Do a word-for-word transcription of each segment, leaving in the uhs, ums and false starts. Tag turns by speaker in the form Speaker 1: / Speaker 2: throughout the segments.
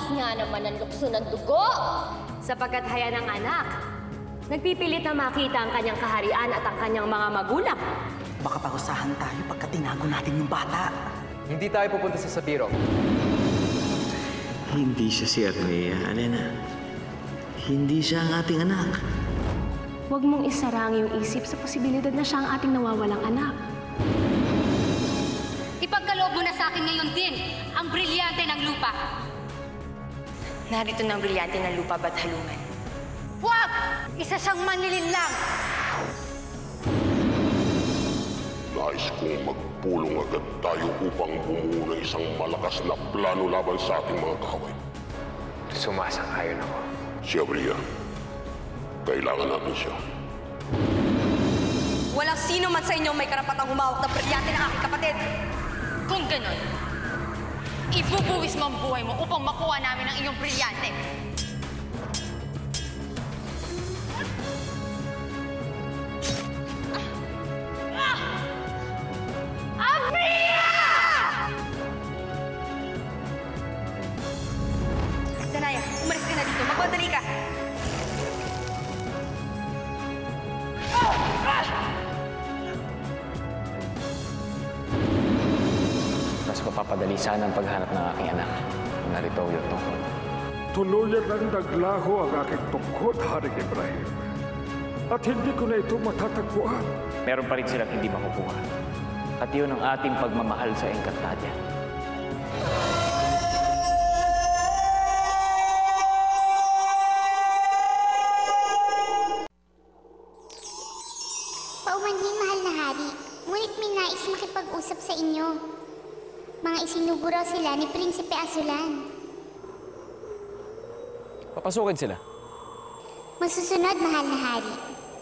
Speaker 1: Labis nga naman ang lukso ng dugo!
Speaker 2: Sapagkat haya ng anak, nagpipilit na makita ang kanyang kaharian at ang kanyang mga magulang.
Speaker 3: Baka parusahan tayo pagka tinago natin yung bata.
Speaker 4: Hindi tayo pupunta sa Sabiro.
Speaker 5: Hindi siya si Arnea, Alena. Hindi siya ang ating anak.
Speaker 2: Huwag mong isara ang iyong isip sa posibilidad na siya ang ating nawawalang anak.
Speaker 6: Ipagkaloob mo na sa akin ngayon din ang brilyante ng lupa.
Speaker 2: Narito ng brilyante ng lupa, ba't halungan?
Speaker 6: Huwag! Isa siyang manlilin lang!
Speaker 7: Nais kong magpulong agad tayo upang bumuo ng isang malakas na plano laban sa ating mga kaaway.
Speaker 4: Sumasang-ayon ako.
Speaker 7: Si Abria, kailangan natin siya.
Speaker 8: Walang sino man sa inyo may karapatang humawak ng brilyante ng aking kapatid.
Speaker 6: Kung ganon, ibubuwis mo ang buhay mo upang makuha namin ang iyong brilyante.
Speaker 8: Danaya, umalis ka na dito. Magmadali ka.
Speaker 4: Mas mapapadali sana ang paghanap ng aking anak. Narito yung tungkol.
Speaker 9: Tuluyan ang naglaho ang aking tungkod, Haring Ibrahim. At hindi ko na ito matatagpuan.
Speaker 10: Meron pa rin silang hindi makukuha. At yun ang ating pagmamahal sa Encantadia.
Speaker 11: Paumanhin, mahal na hari. Ngunit may nais makipag-usap sa inyo. Mga isinugo raw sila ni Prinsipe Azulan.
Speaker 4: Papasukin sila.
Speaker 11: Masusunod, mahal na hari.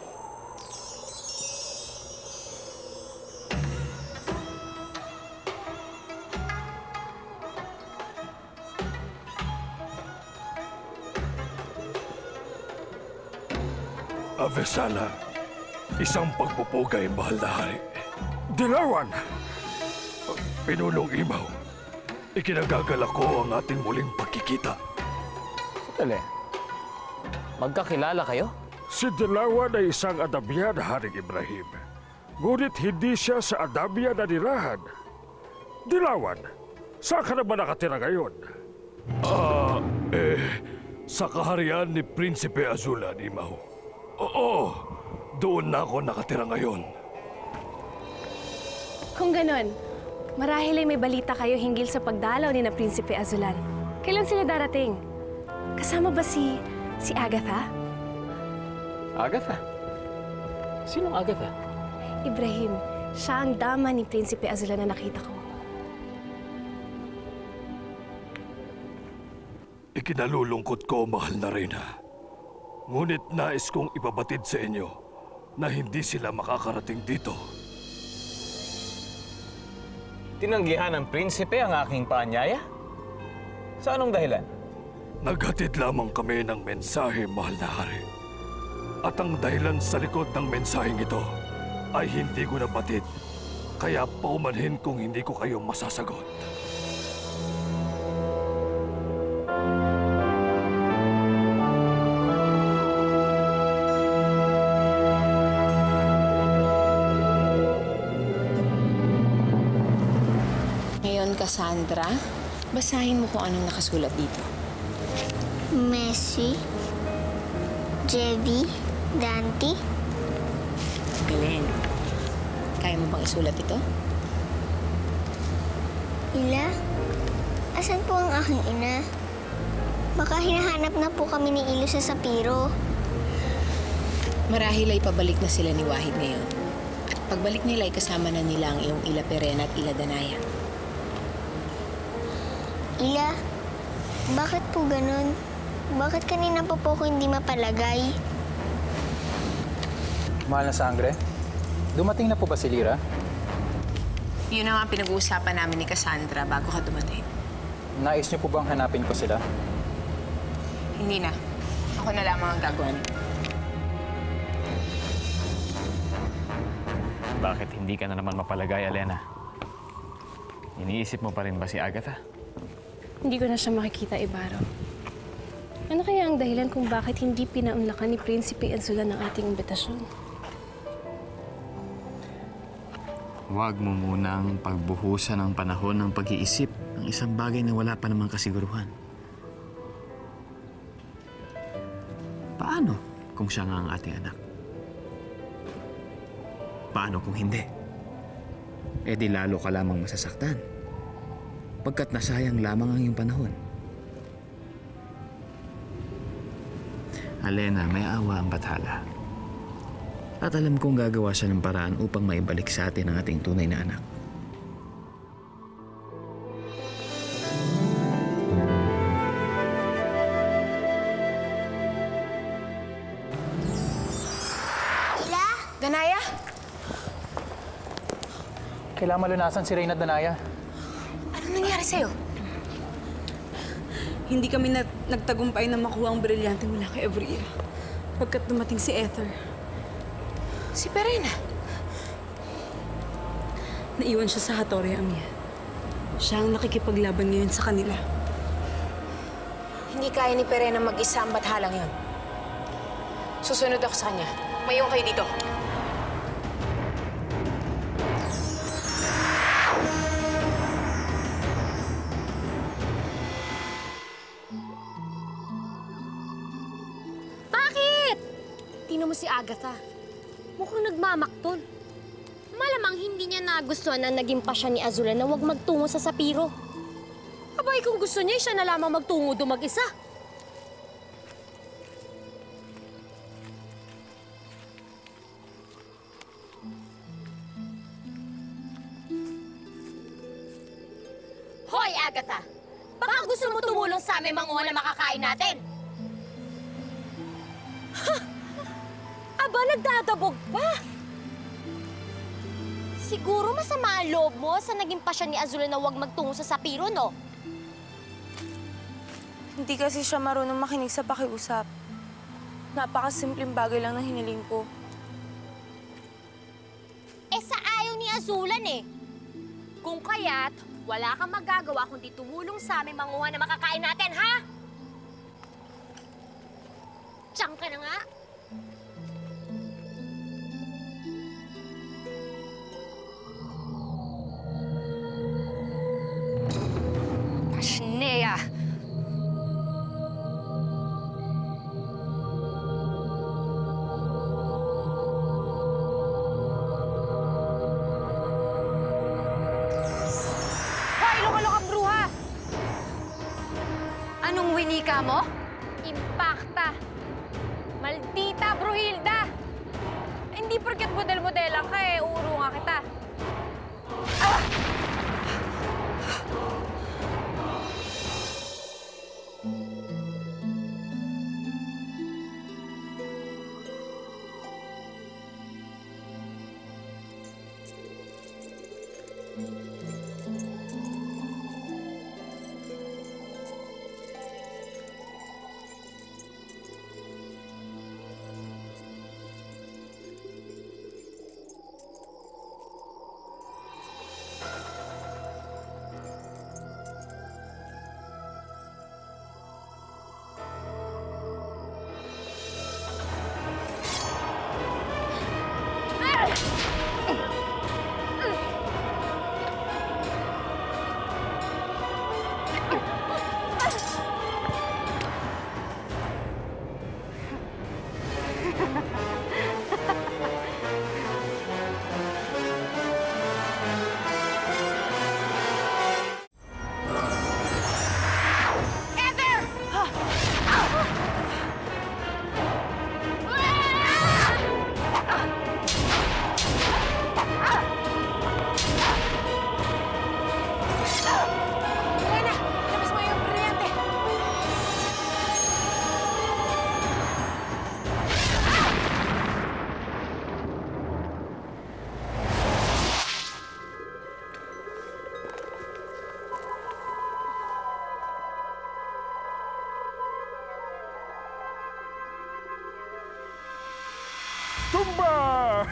Speaker 9: Avesala, isang pagpupugay, mahal na hari. Dilawan! Pinulong Imaw, ikinagagala ko ang ating muling pagkikita.
Speaker 10: Sandali. Magkakilala kayo?
Speaker 9: Si Dilawan ay isang Adabian, Haring Ibrahim. Ngunit hindi siya sa Adabian na nirahan. Dilawan, saan ka naman nakatira ngayon? Ah, eh, sa kaharian ni Prinsipe Azulan, Imaw. Oo, doon na ako nakatira ngayon.
Speaker 2: Kung ganon, marahil ay may balita kayo hinggil sa pagdalaw ni na Prinsipe Azulan. Kailan sila darating? Kasama ba si... si Agatha?
Speaker 4: Agatha? Sinong Agatha?
Speaker 2: Ibrahim, siya ang dama ni Prinsipe Azulan na nakita ko.
Speaker 9: Ikinalulungkot ko, mahal na Reyna. Ngunit nais kong ipabatid sa inyo na hindi sila makakarating dito.
Speaker 10: Tinanggihan ng prinsipe ang aking paanyaya? Sa anong dahilan?
Speaker 9: Naghatid lamang kami ng mensahe, mahal na hari. At ang dahilan sa likod ng mensaheng ito ay hindi ko nabatid. Kaya paumanhin kung hindi ko kayo masasagot.
Speaker 12: Cassandra, basahin mo kung anong nakasulat dito.
Speaker 11: Messi, Jevi, Dante.
Speaker 12: Galing. Kaya mo bang isulat ito?
Speaker 11: Ila, asan po ang aking ina? Baka hinahanap na po kami ni Ilo sa Sapiro.
Speaker 12: Marahil ay pabalik na sila ni Wahid ngayon. At pagbalik nila ay kasama na nila ang iyong Ila Perena at Ila Danaya.
Speaker 11: Ila, bakit po ganun? Bakit kanina pa po ko hindi mapalagay?
Speaker 4: Mahal na sangre, dumating na po ba si Lyra?
Speaker 12: Yun ang pinag-uusapan namin ni Cassandra bago ka dumating.
Speaker 4: Nais niyo po bang hanapin ko sila?
Speaker 12: Hindi na. Ako na lamang ang gagawa nito.
Speaker 10: Bakit hindi ka na naman mapalagay, Alena? Iniisip mo pa rin ba si Agatha?
Speaker 2: Hindi ko na siya makikita, Ibarra. Ano kaya ang dahilan kung bakit hindi pinaunlakan ni Prinsipe Azulan ang ating imbitasyon?
Speaker 5: Huwag mo munang pagbuhusan ng panahon ng pag-iisip ng isang bagay na wala pa namang kasiguruhan. Paano kung siya nga ang ating anak? Paano kung hindi? Eh di lalo ka lamang masasaktan. Pagkat nasayang lamang ang iyong panahon. Alena, may awa ang bathala. At alam kong gagawa siya ng paraan upang maibalik sa atin ang ating tunay na anak.
Speaker 11: Ila?
Speaker 12: Danaya?
Speaker 13: Kailangan malunasan si Reyna at Danaya.
Speaker 12: Anong nangyari sa'yo?
Speaker 8: Hindi kami na nagtagumpay na makuha ang brilyante mula kay Evria. Pagkat dumating si Ether.
Speaker 12: Si Perena.
Speaker 8: Naiwan siya sa Hattori Amiya. Siya ang nakikipaglaban ngayon sa kanila.
Speaker 12: Hindi kaya ni Perena mag-isa ang bathalang yun. Susunod ako sa kanya. Mayroon kayo dito.
Speaker 1: Bakit? Tino mo si Agatha. Mukhang nagmamaktol. Malamang hindi niya nagustuhan na naging pasya ni Azulan na huwag magtungo sa Sapiro. Abay, kung gusto niya, siya na lamang magtungo doon mag-isa. Hoy, Agatha! Baka gusto mo tumulong sa aming manguha na makakain natin? Ha! Aba, nagdadabog pa! Siguro masama ang loob mo sa naging pasya ni Azulan na huwag magtungo sa Sapiro, no?
Speaker 8: Hindi kasi siya marunong makinig sa pakiusap. Napakasimpleng bagay lang na hiniling ko.
Speaker 1: Eh, sa ayaw ni Azulan eh. Kung kaya't, wala kang magagawa kundi tumulong sa aming manguha na makakain natin, ha? Tiyang ka na nga.
Speaker 6: Pashnea! Anong winika mo?
Speaker 2: Impacta. Maldita, Bruhilda! Hindi porket model-modelan ka eh, uuro nga kita. Ah!
Speaker 9: Tumba!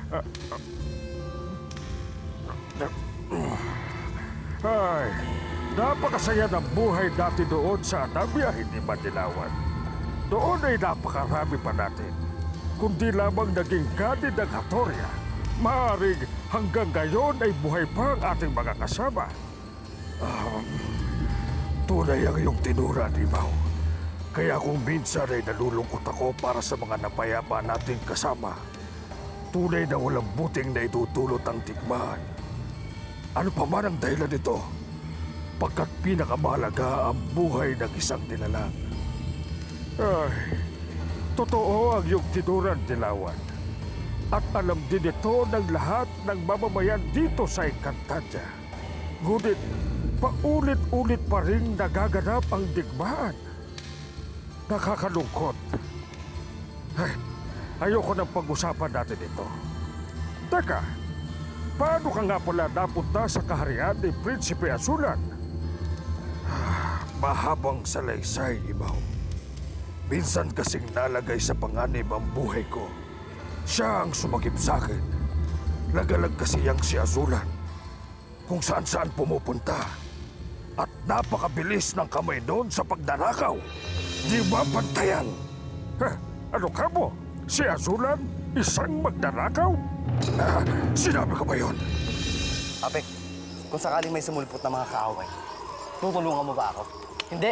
Speaker 9: Ay, Napakasaya ng buhay natin doon sa Adabia, hindi ba dilawan? Doon ay napakarami pa natin. Kundi lamang naging gani ng Hatoria, maaaring hanggang ngayon ay buhay pa ang ating mga kasama. Um, tunay ang iyong tinura, Imaw. Kaya kung minsan ay nalulungkot ako para sa mga napayapa nating kasama, tunay na walang buting na itutulot ang digmaan. Ano pa man ang dahilan nito, pagkat pinakamahalaga ang buhay ng isang nilalang. Ay, totoo ang iyong tinuran, Dilawan. At alam din ito ng lahat ng mamamayan dito sa Encantadia. Ngunit, paulit-ulit pa rin nagaganap ang digmaan. Nakakalungkot. Ay, ayoko nang pag-usapan natin ito. Teka, paano ka nga pala napunta sa kaharian ni Prinsipe Azulan? Ah, mahabang salaysay, Imaw. Minsan kasing nalagay sa panganib ang buhay ko. Siya ang sumagip sa akin. Lagalag kasi yang si Azulan. Kung saan-saan pumupunta. At napakabilis ng kamay noon sa pagdanakaw. Di ba pantayan? Ha, ano ka mo? Si Azulan, isang magdanakaw? Ah, sinabi ko ba yun?
Speaker 14: Apek, kung sakaling may sumulpot na mga kaaway, tutulungan mo ba ako? Hindi.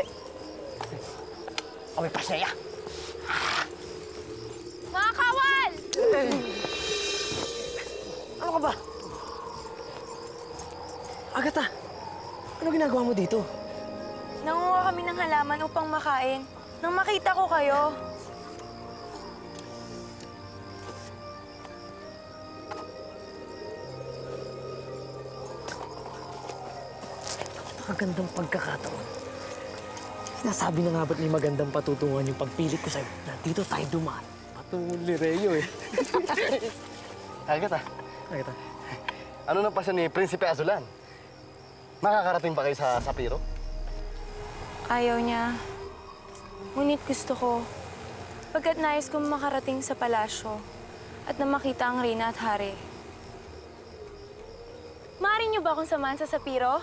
Speaker 14: Kami pasaya.
Speaker 8: Mga kawal!
Speaker 14: Ano ka ba? Agatha, ano ginagawa mo dito?
Speaker 8: Nanguha kami ng halaman upang makain. Nang makita ko kayo,
Speaker 14: Magandang pagkakataon. Sinasabi na nga ba't may magandang patutungan yung pagpilit ko sa'yo na dito tayo dumaan. Patungong Lireyo eh. Agatha. Agatha. Ano na pa siya ni Prinsipe Azulan? Makakarating ba kayo sa Sapiro?
Speaker 8: ayaw niya. Ngunit gusto ko, pagkat nais kong makarating sa palasyo at na makita ang reyna at hari. Maaari niyo ba akong samahan sa Sapiro?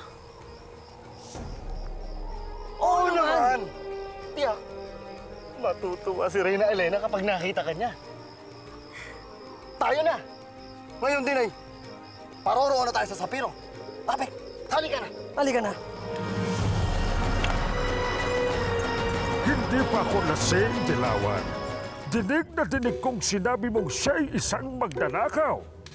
Speaker 14: Oo naman! Tiyak, matutuwa si Reyna Elena kapag nakita ka niya. Tayo na! Ngayon din ay, paroroon na tayo sa Sapiro. Apek, halika na! Halika na!
Speaker 9: Hindi pa ako lasing, Dilawan. Dinig na dinig kong sinabi mong siya'y isang magdanakaw.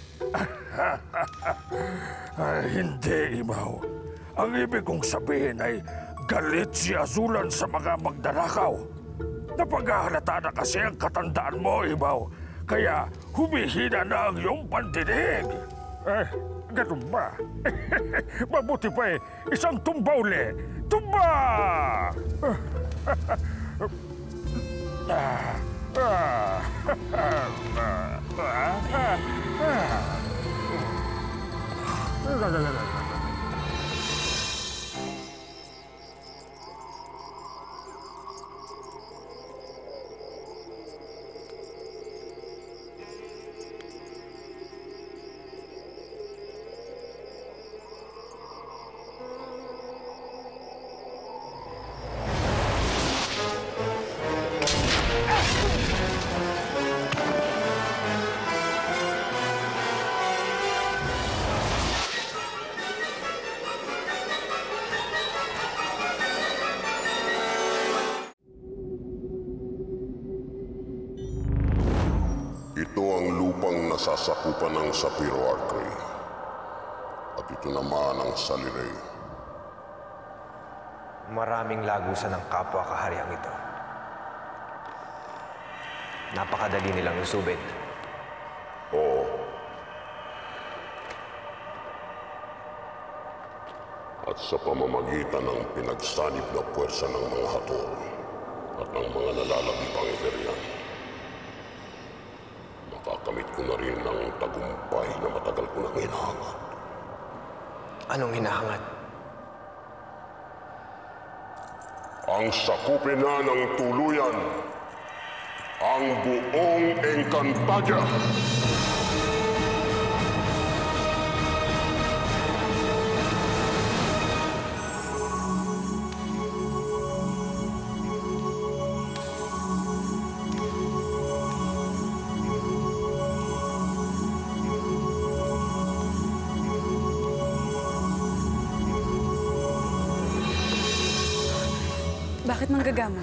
Speaker 9: Ay, hindi, Imaw. Ang ibig kong sabihin ay galit si Azulan sa mga magdanakaw. Napaghahalata na kasi ang katandaan mo, Imaw. Kaya humihina na ang iyong pandinig. Eh, ganun ba? Mabuti pa eh, isang tumba uli. Tumba! Ah, ah,
Speaker 7: Ito ang lupang nasasakupan ng Sapiro Arcray. At ito naman ang Salirey.
Speaker 15: Maraming lagusan ng kapwa kahariang ito. Napakadali nilang usubin.
Speaker 7: Oo. At sa pamamagitan ng pinagsanib na puwersa ng mga hator at ng mga nalalagip ang Iberian, makakamit ko na rin ang tagumpay na matagal ko nang hinahangat.
Speaker 15: Anong hinahangat?
Speaker 7: Ang sakupin na ng tuluyan ang buong Encantadia.
Speaker 16: Bakit manggagama?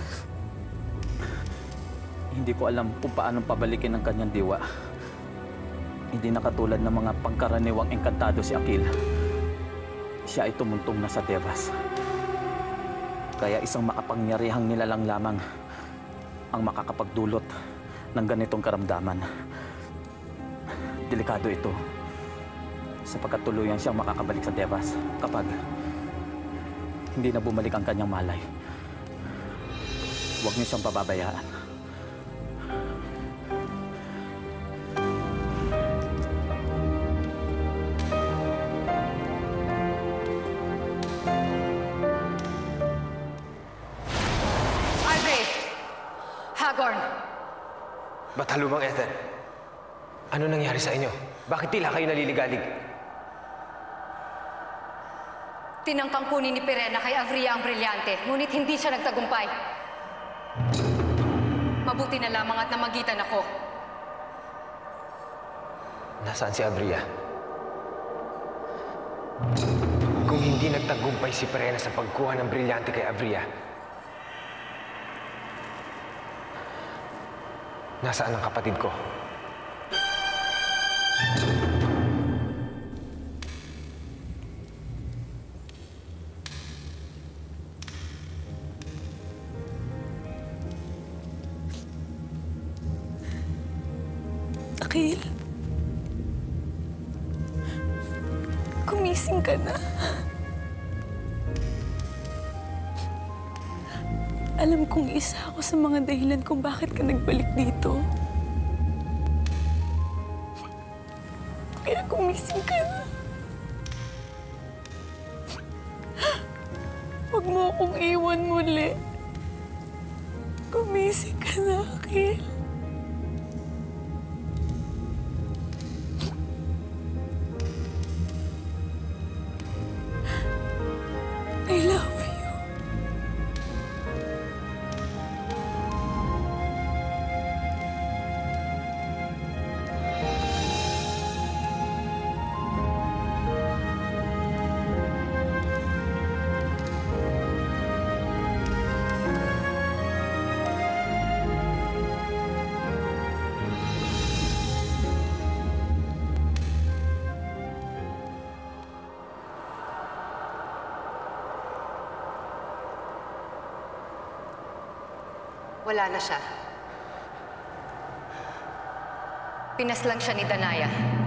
Speaker 17: Hindi ko alam kung paanong pabalikin ang kanyang diwa. Hindi na katulad ng mga pangkaraniwang engkantado si Akil. Siya ay tumuntong na sa Tebas. Kaya isang makapangyarihang nilalang lamang ang makakapagdulot ng ganitong karamdaman. Delikado ito sapagkat tuluyan siyang makakabalik sa Tebas kapag hindi na bumalik ang kanyang malay. Huwag niyo siyang pababayaan.
Speaker 6: Hagorn!
Speaker 15: Batalumang Ether, ano nangyari sa inyo? Bakit tila kayo naliligalig?
Speaker 6: Tinangkang kunin ni Pirena kay Avria ang brilyante, ngunit hindi siya nagtagumpay. Mabuti na lamang at namagitan ako.
Speaker 15: Nasaan si Avria? Kung hindi nagtagumpay si Pirena sa pagkuha ng brilyante kay Avria, nasaan ang kapatid ko?
Speaker 16: Akil, gumising ka na. Alam kong isa ako sa mga dahilan kung bakit ka nagbalik dito. Kaya gumising ka na. Huwag mo akong iwan muli. Gumising ka na, Akil. I love you.
Speaker 6: Wala na siya. Pinaslang siya ni Danaya.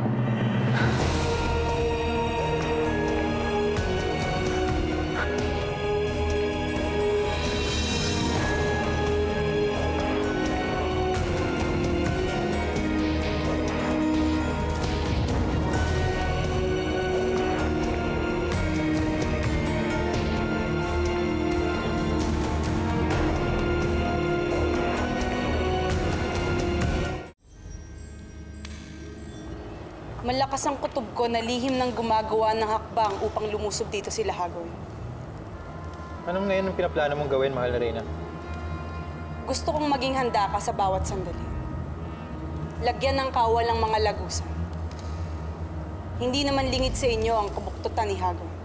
Speaker 16: Malakas ang kutob ko na lihim ng gumagawa ng hakbang upang lumusob dito sila Hagorn.
Speaker 13: Anong ngayon ang pinaplano mong gawin, mahal na Reyna?
Speaker 16: Gusto kong maging handa ka sa bawat sandali. Lagyan ng kawal ang mga lagusan. Hindi naman lingid sa inyo ang kabuktutan ni Hagorn.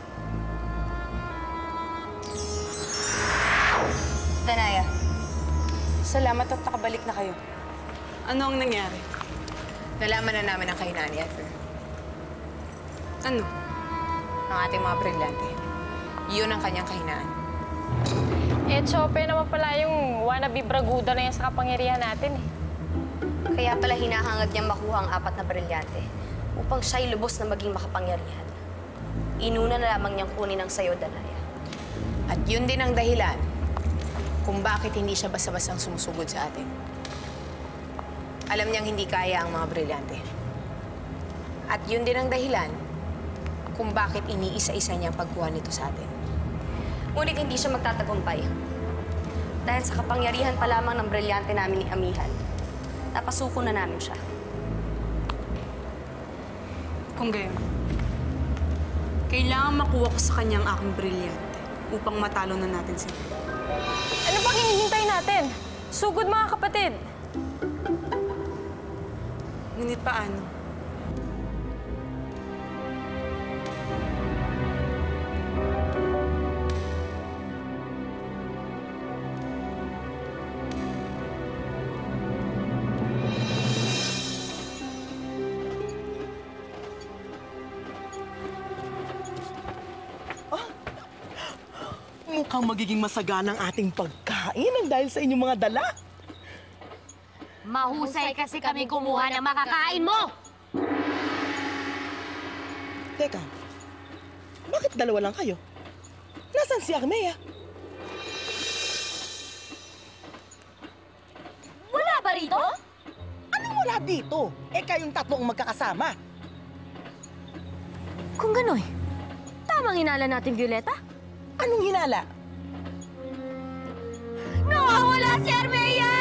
Speaker 6: Danaya.
Speaker 16: Salamat at nakabalik na kayo. Ano ang nangyari?
Speaker 12: Nalaman na namin ang kahinaan ni Ether.
Speaker 16: Ano?
Speaker 12: Ang ating mga brilyante. Yun ang kanyang kahinaan.
Speaker 1: Eh, Chope naman pala yung wannabe braguda na yan sa kapangyarihan natin eh.
Speaker 18: Kaya pala hinahangad niyang makuha ang apat na brilyante upang siya'y lubos na maging makapangyarihan. Inuna na lamang niyang kunin ang sayo, Danaya.
Speaker 12: At yun din ang dahilan kung bakit hindi siya basta-bastang sumusugod sa atin. Alam niyang hindi kaya ang mga brilyante. At yun din ang dahilan kung bakit iniisa-isa niyang pagkuha nito sa atin.
Speaker 18: Ngunit hindi siya magtatagumpay. Dahil sa kapangyarihan pa lamang ng brilyante namin ni Amihan, napasuko na namin siya.
Speaker 16: Kung gayon, kailangan makuha ko sa kanyang aking brilyante upang matalo na natin sila.
Speaker 1: Ano pang hinihintay natin? Sugod mga kapatid!
Speaker 16: Ngunit paano?
Speaker 14: Mukhang magiging masaganang ating pagkain ang dahil sa inyong mga dala.
Speaker 1: Mahusay kasi kami kumuha ng makakain mo!
Speaker 14: Teka, bakit dalawa lang kayo? Nasaan si Armea?
Speaker 1: Wala ba rito?
Speaker 14: Anong wala dito? Eh kayong tatlo ang magkakasama.
Speaker 1: Kung gano'y, tamang hinala natin, Violeta?
Speaker 14: Anong hinala?
Speaker 1: Nawawala si Armea!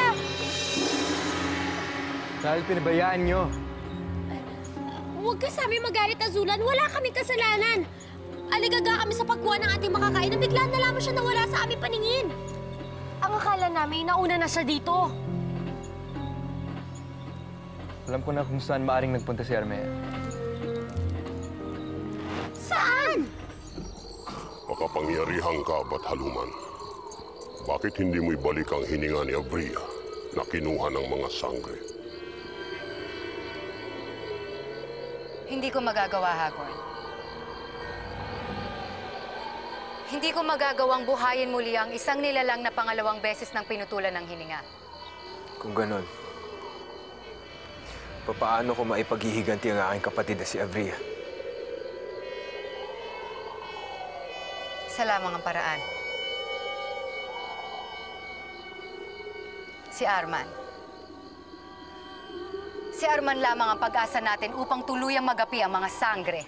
Speaker 15: Dahil pinabayaan nyo.
Speaker 1: Huwag ka sa amin magalit, Azulan. Wala kaming kasalanan. Aligaga kami sa pagkuha ng ating makakain na biglaan na lamang siya nawala sa aming paningin. Ang akala namin, nauna na siya dito.
Speaker 15: Alam ko na kung saan maaring nagpunta si Armea.
Speaker 1: Saan?
Speaker 7: Makapangyarihang ka ba't haluman? Bakit hindi mo ibalik ang hininga ni Abria na kinuha ng mga sangre?
Speaker 6: Hindi ko magagawa, Hagorn. Hindi ko magagawang buhayin muli ang isang nilalang na pangalawang beses ng pinutulan ng hininga.
Speaker 15: Kung ganon, papaano ko maipaghihiganti ang aking kapatid na si Abria?
Speaker 6: Isa lamang ang paraan. Si Arman. Si Arman lamang ang pag-asa natin upang tuluyang magapi ang mga sangre.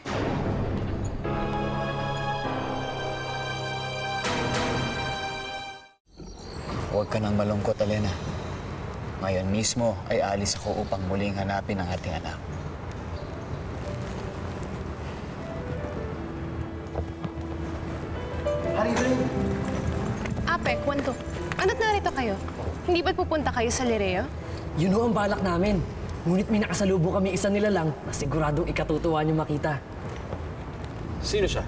Speaker 4: Huwag ka nang malungkot, Elena. Ngayon mismo ay alis ako upang muling hanapin ang ating anak.
Speaker 2: Ape, kwento. Ano't narito kayo? Hindi ba't pupunta kayo sa Lireo?
Speaker 14: Yun ho ang balak namin. Ngunit may nakasalubong kami isa nila lang na siguradong ikatutuwa niyo makita.
Speaker 15: Sino siya?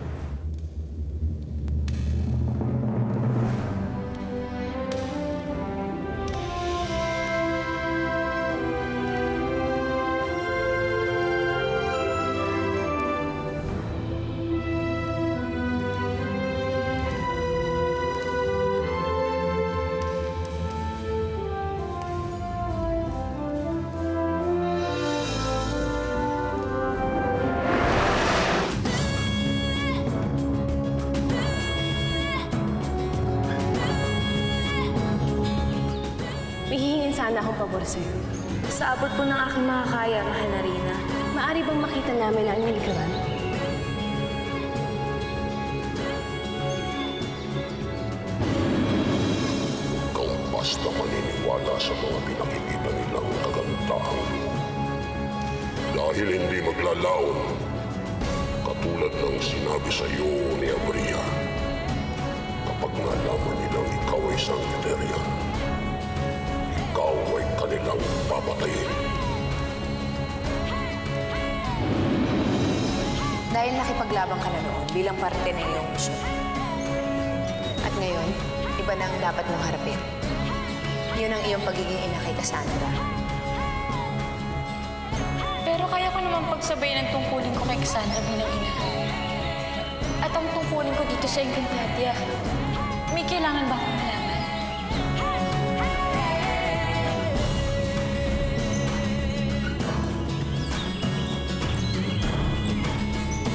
Speaker 2: Sana akong pabor sa'yo.
Speaker 8: Sa abot po ng aking makakaya, mahal na Rina.
Speaker 2: Maari bang makita namin ang inyong likaran?
Speaker 7: Kung basta maniniwala sa mga pinakikita nilang kagandahang loob. Dahil hindi maglalaon, katulad ng sinabi sa iyo ni Abria, kapag nalaman nilang ikaw ay Sanguinarian, ikaw ay kanilang papatayin.
Speaker 12: Dahil nakipaglabang ka na noon bilang parte ng iyong misyon. At ngayon, iba na ang dapat mong harapin. Yun ang iyong pagiging ina kay Cassandra.
Speaker 8: Pero kaya ko naman pagsabayin ang tungkulin ko kay Cassandra bilang ina. At ang tungkulin ko dito sa Encantadia, may kailangan ba akong malaman?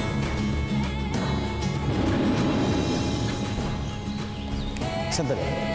Speaker 4: Sandali.